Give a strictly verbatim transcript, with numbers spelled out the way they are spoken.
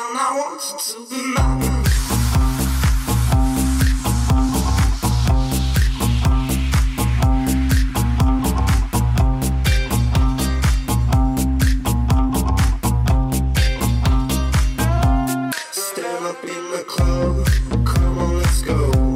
down, I want you to be mine. Stand up in the club, come on, let's go.